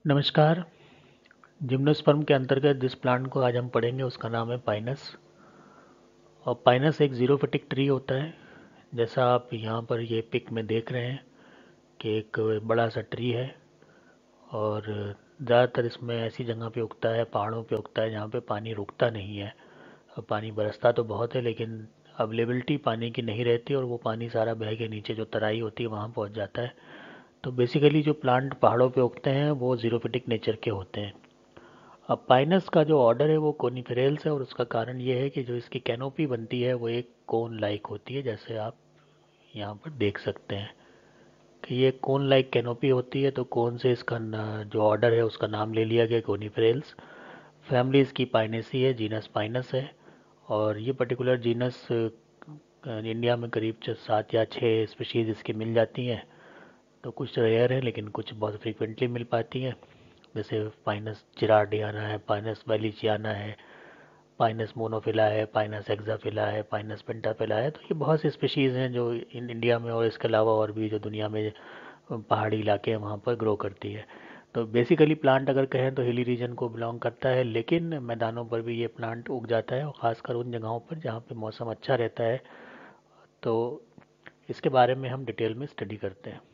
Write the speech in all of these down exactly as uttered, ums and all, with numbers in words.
नमस्कार। जिम्नोस्पर्म के अंतर्गत जिस प्लांट को आज हम पढ़ेंगे उसका नाम है पाइनस। और पाइनस एक ज़ीरोफिटिक ट्री होता है। जैसा आप यहाँ पर ये पिक में देख रहे हैं कि एक बड़ा सा ट्री है और ज़्यादातर इसमें ऐसी जगह पे उगता है, पहाड़ों पे उगता है जहाँ पे पानी रुकता नहीं है। और पानी बरसता तो बहुत है लेकिन अवेलेबिलिटी पानी की नहीं रहती और वो पानी सारा बह के नीचे जो तराई होती है वहाँ पहुँच जाता है। तो बेसिकली जो प्लांट पहाड़ों पे उगते हैं वो ज़ीरोफिटिक नेचर के होते हैं। अब पाइनस का जो ऑर्डर है वो कोनिफेरल्स है और उसका कारण ये है कि जो इसकी कैनोपी बनती है वो एक कोन लाइक होती है, जैसे आप यहाँ पर देख सकते हैं कि ये कोन लाइक कैनोपी होती है। तो कोन से इसका न, जो ऑर्डर है उसका नाम ले लिया गया कोनिफेरल्स। फैमिली इसकी पाइनेसी है, जीनस पाइनस है। और ये पर्टिकुलर जीनस इंडिया में करीब च- सात या छः स्पीशीज़ इसकी मिल जाती हैं। तो कुछ रेयर है लेकिन कुछ बहुत फ्रीक्वेंटली मिल पाती हैं। जैसे पाइनस जिरार्डियाना है, पाइनस वैलीचियाना है, पाइनस मोनोफिला है, पाइनस एक्साफिला है, पाइनस पेंटाफिला है। तो ये बहुत सी स्पीशीज़ हैं जो इन इंडिया में और इसके अलावा और भी जो दुनिया में पहाड़ी इलाके हैं वहाँ पर ग्रो करती है। तो बेसिकली प्लांट अगर कहें तो हिली रीजन को बिलोंग करता है, लेकिन मैदानों पर भी ये प्लांट उग जाता है और ख़ासकर उन जगहों पर जहाँ पे मौसम अच्छा रहता है। तो इसके बारे में हम डिटेल में स्टडी करते हैं।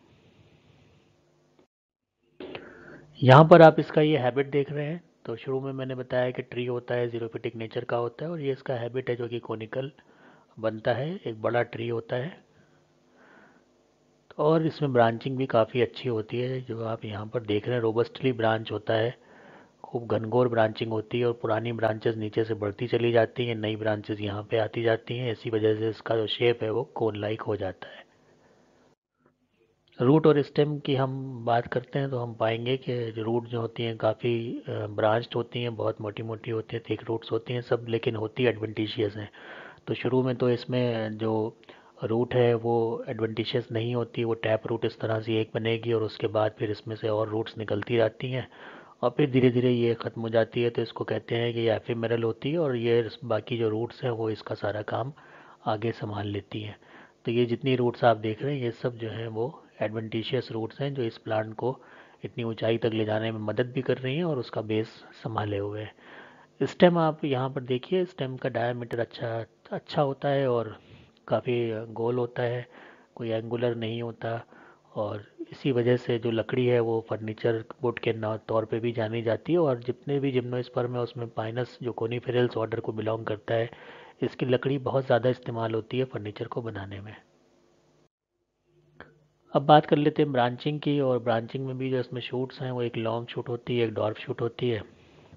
यहाँ पर आप इसका ये हैबिट देख रहे हैं। तो शुरू में मैंने बताया कि ट्री होता है, ज़ीरोफिटिक नेचर का होता है और ये इसका हैबिट है जो कि कोनिकल बनता है, एक बड़ा ट्री होता है। और इसमें ब्रांचिंग भी काफ़ी अच्छी होती है, जो आप यहाँ पर देख रहे हैं रोबस्टली ब्रांच होता है। खूब घनघोर ब्रांचिंग होती है और पुरानी ब्रांचेस नीचे से बढ़ती चली जाती हैं, नई ब्रांचेस यहाँ पे आती जाती हैं। इसी वजह से इसका जो शेप है वो कोन लाइक हो जाता है। रूट और स्टेम की हम बात करते हैं तो हम पाएंगे कि जो रूट जो होती हैं काफ़ी ब्रांच्ड होती हैं, बहुत मोटी मोटी होती हैं, थिक रूट्स होती हैं सब, लेकिन होती एडवेंटिशियस हैं। तो शुरू में तो इसमें जो रूट है वो एडवेंटिशियस नहीं होती, वो टैप रूट इस तरह से एक बनेगी और उसके बाद फिर इसमें से और रूट्स निकलती रहती हैं और फिर धीरे धीरे ये ख़त्म हो जाती है। तो इसको कहते हैं कि ये एफिमेरल होती है और ये बाकी जो रूट्स हैं वो इसका सारा काम आगे संभाल लेती हैं। तो ये जितनी रूट्स आप देख रहे हैं ये सब जो हैं वो एडवेंटिशियस रूट्स हैं जो इस प्लांट को इतनी ऊंचाई तक ले जाने में मदद भी कर रही हैं और उसका बेस संभाले हुए हैं। स्टेम आप यहाँ पर देखिए, स्टेम का डायमीटर अच्छा अच्छा होता है और काफ़ी गोल होता है, कोई एंगुलर नहीं होता। और इसी वजह से जो लकड़ी है वो फर्नीचर वुड के ना तौर पे भी जानी जाती है। और जितने भी जिम्नोस्पर्म है उसमें पाइनस जो कोनीफेरल्स ऑर्डर को बिलोंग करता है, इसकी लकड़ी बहुत ज़्यादा इस्तेमाल होती है फर्नीचर को बनाने में। अब बात कर लेते हैं ब्रांचिंग की। और ब्रांचिंग में भी जो इसमें शूट्स हैं वो एक लॉन्ग शूट होती है, एक डॉर्फ शूट होती है।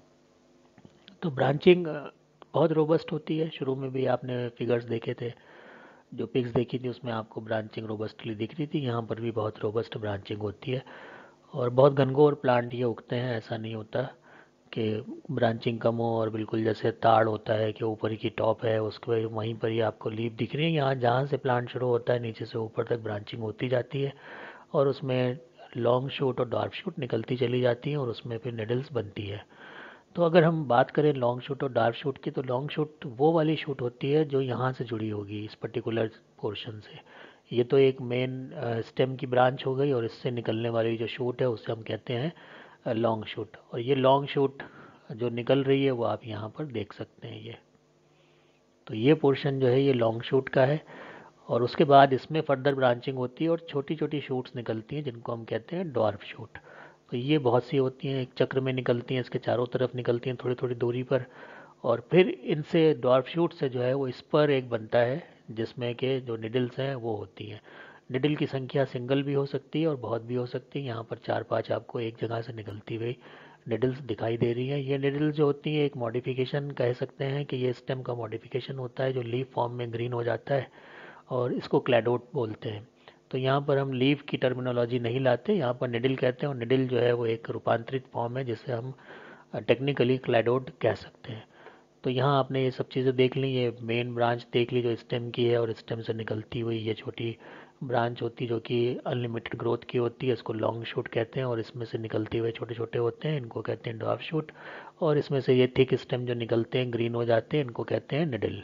तो ब्रांचिंग बहुत रोबस्ट होती है। शुरू में भी आपने फिगर्स देखे थे, जो पिक्स देखी थी उसमें आपको ब्रांचिंग रोबस्टली दिख रही थी। यहाँ पर भी बहुत रोबस्ट ब्रांचिंग होती है और बहुत घनघोर प्लांट ये उगते हैं। ऐसा नहीं होता कि ब्रांचिंग कम हो और बिल्कुल जैसे ताड़ होता है कि ऊपर की टॉप है उसके वहीं पर ही आपको लीफ दिख रही है। यहाँ जहाँ से प्लांट शुरू होता है नीचे से ऊपर तक ब्रांचिंग होती जाती है और उसमें लॉन्ग शूट और डार्क शूट निकलती चली जाती हैं और उसमें फिर निडल्स बनती है। तो अगर हम बात करें लॉन्ग शूट और डार्क शूट की, तो लॉन्ग शूट वो वाली शूट होती है जो यहाँ से जुड़ी होगी इस पर्टिकुलर पोर्शन से। ये तो एक मेन स्टेम की ब्रांच हो गई और इससे निकलने वाली जो शूट है उससे हम कहते हैं लॉन्ग शूट। और ये लॉन्ग शूट जो निकल रही है वो आप यहाँ पर देख सकते हैं। ये तो ये पोर्शन जो है ये लॉन्ग शूट का है और उसके बाद इसमें फर्दर ब्रांचिंग होती है और छोटी छोटी शूट्स निकलती हैं जिनको हम कहते हैं डॉर्फ शूट। तो ये बहुत सी होती हैं, एक चक्र में निकलती हैं, इसके चारों तरफ निकलती हैं थोड़ी थोड़ी दूरी पर। और फिर इनसे डॉर्फ शूट से जो है वो स्पर एक बनता है जिसमें के जो निडल्स हैं वो होती हैं। निडल की संख्या सिंगल भी हो सकती है और बहुत भी हो सकती है। यहाँ पर चार पांच आपको एक जगह से निकलती हुई निडल्स दिखाई दे रही हैं। ये निडल्स जो होती हैं एक मॉडिफिकेशन कह सकते हैं कि ये स्टेम का मॉडिफिकेशन होता है जो लीफ फॉर्म में ग्रीन हो जाता है और इसको क्लैडोट बोलते हैं। तो यहाँ पर हम लीफ की टर्मिनोलॉजी नहीं लाते, यहाँ पर निडल कहते हैं और निडल जो है वो एक रूपांतरित फॉर्म है जिसे हम टेक्निकली क्लैडोट कह सकते हैं। तो यहाँ आपने ये सब चीज़ें देख ली, ये मेन ब्रांच देख ली जो स्टेम की है और स्टेम से निकलती हुई ये छोटी ब्रांच होती है जो कि अनलिमिटेड ग्रोथ की होती है, इसको लॉन्ग शूट कहते हैं। और इसमें से निकलते हुए छोटे छोटे होते हैं, इनको कहते हैं डॉर्फ शूट। और इसमें से ये थिक स्टेम जो निकलते हैं ग्रीन हो जाते हैं, इनको कहते हैं निडल।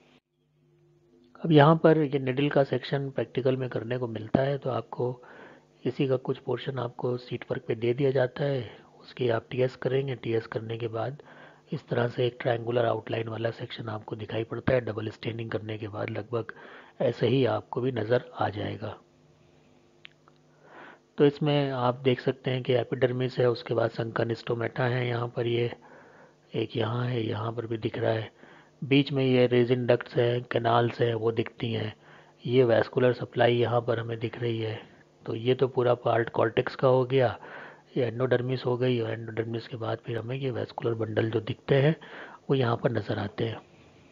अब यहाँ पर ये निडल का सेक्शन प्रैक्टिकल में करने को मिलता है तो आपको इसी का कुछ पोर्शन आपको सीट वर्क पे दे दिया जाता है, उसकी आप टीएस करेंगे। टीएस करने के बाद इस तरह से एक ट्रायंगुलर आउटलाइन वाला सेक्शन आपको दिखाई पड़ता है। डबल स्टेनिंग करने के बाद लगभग ऐसे ही आपको भी नज़र आ जाएगा। तो इसमें आप देख सकते हैं कि एपिडर्मिस है, उसके बाद संकन स्टोमेटा है, यहाँ पर ये एक यहाँ है, यहाँ पर भी दिख रहा है। बीच में ये रेजिन डक्ट्स हैं, कैनाल्स हैं, वो दिखती हैं। ये वैस्कुलर सप्लाई यहाँ पर हमें दिख रही है। तो ये तो पूरा पार्ट कॉर्टेक्स का हो गया, ये एंडोडर्मिस हो गई। और एंडोडर्मिस के बाद फिर हमें ये वैस्कुलर बंडल जो दिखते हैं वो यहाँ पर नज़र आते हैं।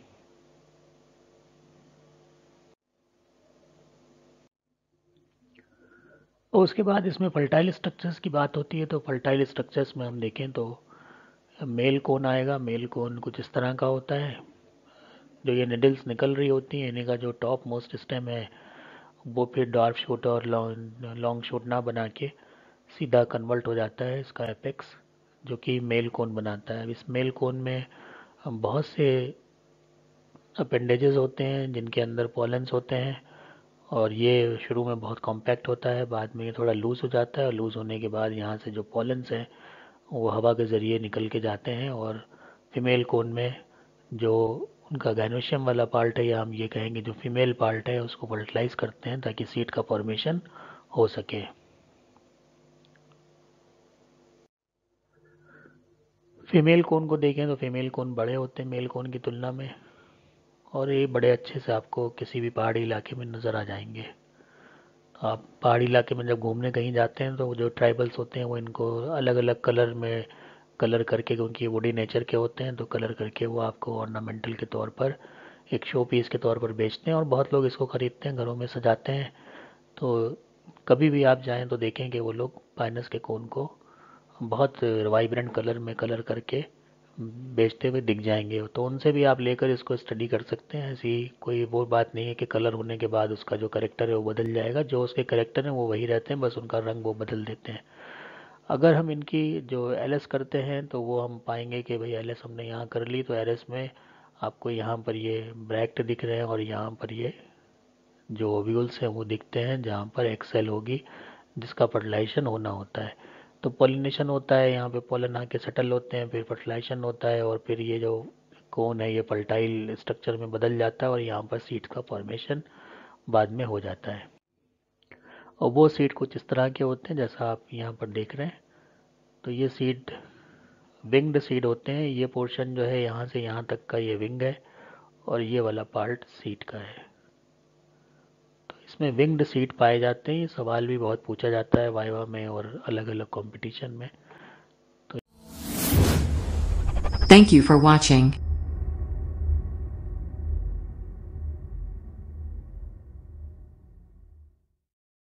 और उसके बाद इसमें फर्टाइल स्ट्रक्चर्स की बात होती है। तो फर्टाइल स्ट्रक्चर्स में हम देखें तो मेल कोन आएगा। मेल कोन कुछ इस तरह का होता है। जो ये निडल्स निकल रही होती हैं, इन्हीं का जो टॉप मोस्ट स्टेम है वो फिर डॉर्फ शूट और लॉन्ग शूट ना बना के सीधा कन्वर्ट हो जाता है इसका एपेक्स, जो कि मेल कोन बनाता है। इस मेल कोन में बहुत से अपेंडेजेस होते हैं जिनके अंदर पॉलेंस होते हैं। और ये शुरू में बहुत कॉम्पैक्ट होता है, बाद में ये थोड़ा लूज़ हो जाता है। और लूज़ होने के बाद यहाँ से जो पॉलेंस हैं वो हवा के ज़रिए निकल के जाते हैं। और फीमेल कोन में जो उनका गाइनोशियम वाला पार्ट है, या हम ये कहेंगे जो फीमेल पार्ट है, उसको फर्टिलाइज करते हैं ताकि सीड का फॉर्मेशन हो सके। फीमेल कोन को देखें तो फीमेल कोन बड़े होते हैं मेल कोन की तुलना में, और ये बड़े अच्छे से आपको किसी भी पहाड़ी इलाके में नज़र आ जाएंगे। आप पहाड़ी इलाके में जब घूमने कहीं जाते हैं तो जो ट्राइबल्स होते हैं वो इनको अलग अलग कलर में कलर करके, क्योंकि ये वुडी नेचर के होते हैं, तो कलर करके वो आपको ऑर्नामेंटल के तौर पर एक शो पीस के तौर पर बेचते हैं। और बहुत लोग इसको ख़रीदते हैं, घरों में सजाते हैं। तो कभी भी आप जाएं तो देखें कि वो लोग पाइनस के कोन को बहुत वाइब्रेंट कलर में कलर करके बेचते हुए दिख जाएंगे। तो उनसे भी आप लेकर इसको स्टडी कर सकते हैं। ऐसी कोई वो बात नहीं है कि कलर होने के बाद उसका जो करेक्टर है वो बदल जाएगा। जो उसके करेक्टर हैं वो वही रहते हैं, बस उनका रंग वो बदल देते हैं। अगर हम इनकी जो एलएस करते हैं तो वो हम पाएंगे कि भाई एलएस हमने यहाँ कर ली, तो एलएस में आपको यहाँ पर ये ब्रैक्ट दिख रहे हैं और यहाँ पर ये जो ओव्यूल्स हैं वो दिखते हैं, जहाँ पर एक्सेल होगी जिसका फर्टिलाइजेशन होना होता है। तो पॉलिनेशन होता है, यहाँ पे पोलन आके सेटल होते हैं, फिर फर्टिलाइजेशन होता है, और फिर ये जो कोन है ये फर्टाइल स्ट्रक्चर में बदल जाता है और यहाँ पर सीड का फॉर्मेशन बाद में हो जाता है। और वो सीड कुछ इस तरह के होते हैं जैसा आप यहाँ पर देख रहे हैं। तो ये सीड विंग्ड सीड होते हैं। ये पोर्शन जो है यहाँ से यहाँ तक का ये विंग है, और ये वाला पार्ट सीड का है। तो इसमें विंग्ड सीड पाए जाते हैं। ये सवाल भी बहुत पूछा जाता है वाइवा में और अलग अलग कंपटीशन में। Thank you for watching.